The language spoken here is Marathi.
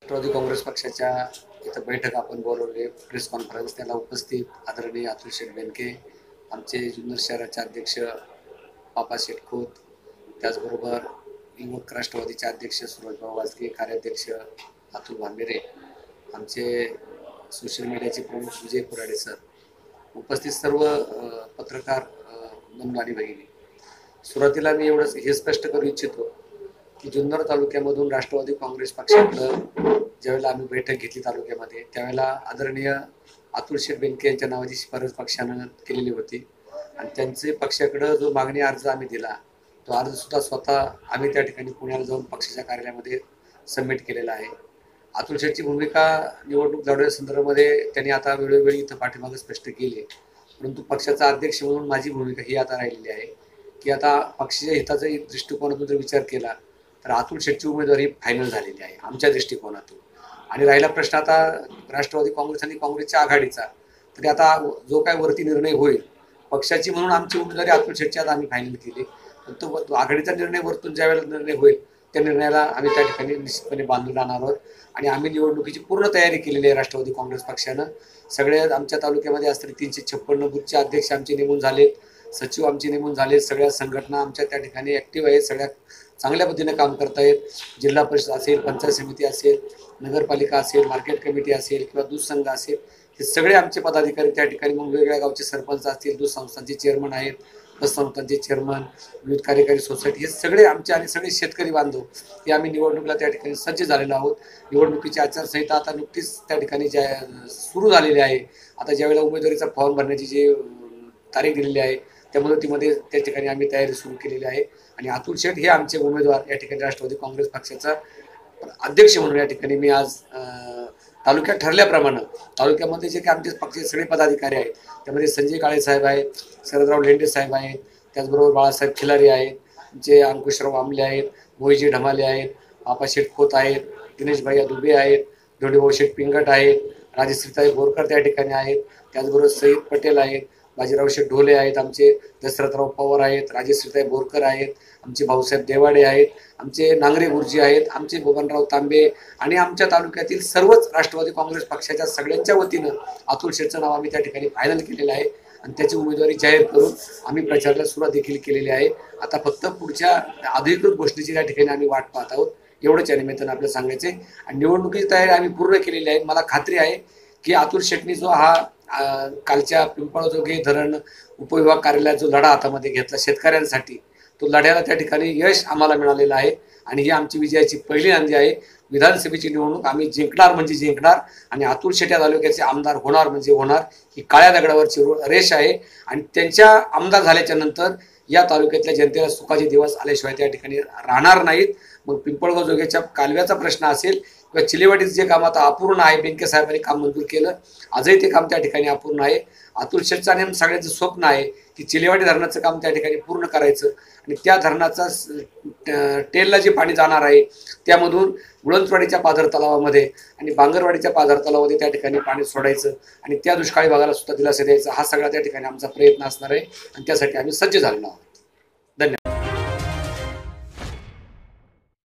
राष्ट्रवादी काँग्रेस पक्षाच्या इथं बैठक आपण बोलवली, प्रेस कॉन्फरन्स. त्याला उपस्थित आदरणीय अतुल शेठ बेनके, आमचे जुन्नर शहराचे अध्यक्ष पापा शेठ खोत, त्याचबरोबर युवक राष्ट्रवादीचे अध्यक्ष सुरजभाऊ वाजगे, कार्याध्यक्ष अतुल भांबेरे, आमचे सोशल मीडियाचे प्रमुख विजय कुराडे सर, उपस्थित सर्व पत्रकार बंधू आणि भगिनी. सुरुवातीला मी एवढंच हे स्पष्ट करू इच्छितो की जुन्नर तालुक्यामधून राष्ट्रवादी काँग्रेस पक्षाकडं ज्यावेळेला आम्ही बैठक घेतली तालुक्यामध्ये, त्यावेळेला आदरणीय अतुल शेठ बेनके यांच्या नावाची शिफारस पक्षानं केलेली होती आणि त्यांचे पक्षाकडं जो मागणी अर्ज आम्ही दिला, तो अर्ज सुद्धा स्वतः आम्ही त्या ठिकाणी पुण्याला जाऊन पक्षाच्या कार्यालयामध्ये सबमिट केलेला आहे. अतुल शेठची भूमिका निवडणूक लढवण्यासंदर्भामध्ये त्यांनी आता वेळोवेळी इथं पाठीमागे स्पष्ट केली, परंतु पक्षाचा अध्यक्ष म्हणून माझी भूमिका ही आता राहिलेली आहे की आता पक्षाच्या हिताचा दृष्टिकोनातून जर विचार केला तर अतुल शेठची उमेदवारी फायनल झालेली आहे आमच्या दृष्टिकोनातून. आणि राहिला प्रश्न आता राष्ट्रवादी काँग्रेस आणि काँग्रेसच्या आघाडीचा, तरी आता जो काय वरती निर्णय होईल पक्षाची म्हणून आमची उमेदवारी अतुल शेठची आता आम्ही फायनल केली, पण तो आघाडीचा निर्णय वरतून ज्या वेळेला निर्णय होईल त्या निर्णयाला आम्ही त्या ठिकाणी निश्चितपणे बांधून राहणार आहोत. आणि आम्ही निवडणुकीची पूर्ण तयारी केलेली आहे राष्ट्रवादी काँग्रेस पक्षानं. सगळे आमच्या तालुक्यामध्ये असतील 356 बूथचे अध्यक्ष आमचे नेमून झालेत, सचिव आमचे नेमून झालेत, सगळ्या संघटना आमच्या त्या ठिकाणी ॲक्टिव्ह आहेत, सगळ्या चांगल्या पद्धतीने काम करतायत. जिल्हा परिषद असेल, पंचायत समिती असेल, नगरपालिका असेल, मार्केट कमिटी असेल किंवा दूध संघ असेल, हे सगळे आमचे पदाधिकारी त्या ठिकाणी, मग वेगवेगळ्या गावचे सरपंच असतील, दूध संस्थांचे चेअरमन आहेत, बस संस्थांचे चेअरमन, विविध कार्यकारी सोसायटी, हे सगळे आमचे आणि सगळे शेतकरी बांधव हे आम्ही निवडणुकीला त्या ठिकाणी सज्ज झालेलो आहोत. निवडणुकीची आचारसंहिता आता नुकतीच त्या ठिकाणी सुरू झालेली आहे. आता ज्यावेळेला उमेदवारीचा फॉर्म भरण्याची जी तारीख दिलेली आहे त्या मुदतीमध्ये त्या ठिकाणी आम्ही तयारी सुरू केलेली आहे. आणि अतुल शेठ हे आमचे उमेदवार या ठिकाणी राष्ट्रवादी काँग्रेस पक्षाचा अध्यक्ष म्हणून या ठिकाणी मी आज तालुक्यात ठरल्याप्रमाणे तालुक्यामध्ये जे काही आमचे पक्षाचे सगळे पदाधिकारी आहेत त्यामध्ये संजय काळे साहेब आहेत, शरदराव लेंडे साहेब आहेत, त्याचबरोबर बाळासाहेब खिलारी आहेत, आमचे अंकुशराव आमले आहेत, मोहिजी ढमाले आहेत, पापा शेठ खोत आहेत, दिनेश भैया दुबे आहेत, धोंडीभाऊ शेठ पिंगट आहेत, राजश्रीताई बोरकर त्या ठिकाणी आहेत, त्याचबरोबर सईद पटेल आहेत, बाजीराव शेठ ढोले आहेत, आमचे दशरथराव पवार आहेत, राजश्रीताई बोरकर आहेत, आमचे भाऊसाहेब देवाडे आहेत, आमचे नांगरे गुरुजी आहेत, आमचे बबनराव तांबे आणि आमच्या तालुक्यातील सर्वच राष्ट्रवादी काँग्रेस पक्षाच्या सगळ्यांच्या वतीनं अतुल शेठचं नाव आम्ही त्या ठिकाणी फायनल केलेलं आहे आणि त्याची उमेदवारी जाहीर करून आम्ही प्रचाराला सुरुवात देखील केलेली आहे. आता फक्त पुढच्या अधिकृत गोष्टीची त्या ठिकाणी आम्ही वाट पाहत आहोत, एवढंच या निमित्तानं आपल्याला सांगायचे. आणि निवडणुकीची तयारी आम्ही पूर्ण केलेली आहे. मला खात्री आहे की अतुल शेठनी जो हा कालच्या पिंपळजोगी धरण उपविभाग कार्यालयात जो लढा हातामध्ये घेतला शेतकऱ्यांसाठी, तो लढ्याला त्या ठिकाणी यश आम्हाला मिळालेलं आहे आणि ही आमची विजयाची पहिली नांदी आहे. विधानसभेची निवडणूक आम्ही जिंकणार म्हणजे जिंकणार आणि अतुल शेठ या तालुक्याचे आमदार होणार म्हणजे होणार, ही काळ्या दगडावरची रेष आहे. आणि त्यांच्या आमदार झाल्याच्या नंतर या तालुक्यातल्या जनतेला सुखाचे दिवस आल्याशिवाय त्या ठिकाणी राहणार नाहीत. मग पिंपळगाव जोग्याच्या कालव्याचा प्रश्न असेल किंवा चिलेवाडीचं जे काम आता अपूर्ण आहे, बेनके साहेबांनी काम मंजूर केलं, आजही ते काम त्या ठिकाणी अपूर्ण आहे. अतुल शेठचं आणि सगळ्यांचं स्वप्न आहे की चिलेवाडी धरणाचं काम त्या ठिकाणी पूर्ण करायचं आणि त्या धरणाचा टेलला जे पाणी जाणार आहे त्यामधून गुळंचवाडीच्या पाझर तलावामध्ये आणि बांगरवाडीच्या पाझर तलावामध्ये त्या ठिकाणी पाणी सोडायचं आणि त्या दुष्काळी भागाला सुद्धा दिलासा द्यायचा, हा सगळा त्या ठिकाणी आमचा प्रयत्न असणार आहे आणि त्यासाठी आम्ही सज्ज झालेलो आहोत. धन्यवाद.